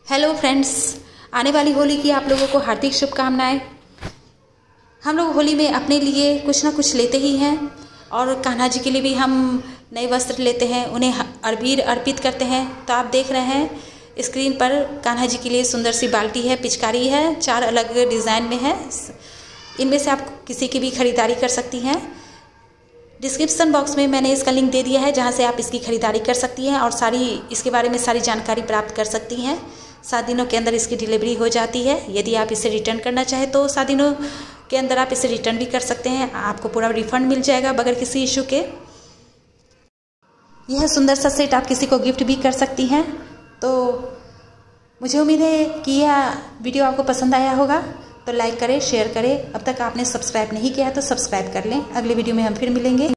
Hello friends, आने वाली होली की आप लोगों को हार्दिक शुभकामनाएं। हम लोग होली में अपने लिए कुछ ना कुछ लेते ही हैं और कान्हा जी के लिए भी हम नए वस्त्र लेते हैं, उन्हें अबीर अर्पित करते हैं। तो आप देख रहे हैं स्क्रीन पर कान्हा जी के लिए सुंदर सी बाल्टी है, पिचकारी है, 4 अलग डिज़ाइन में है। इनमें से आप किसी की भी खरीदारी कर सकती हैं। डिस्क्रिप्शन बॉक्स में मैंने इसका लिंक दे दिया है, जहां से आप इसकी खरीदारी कर सकती हैं और इसके बारे में सारी जानकारी प्राप्त कर सकती हैं। 7 दिनों के अंदर इसकी डिलीवरी हो जाती है। यदि आप इसे रिटर्न करना चाहें तो 7 दिनों के अंदर आप इसे रिटर्न भी कर सकते हैं, आपको पूरा रिफंड मिल जाएगा बगैर किसी इशू के। यह सुंदर सा सेट आप किसी को गिफ्ट भी कर सकती हैं। तो मुझे उम्मीद है कि यह वीडियो आपको पसंद आया होगा, तो लाइक करें, शेयर करें। अब तक आपने सब्सक्राइब नहीं किया है तो सब्सक्राइब कर लें। अगले वीडियो में हम फिर मिलेंगे।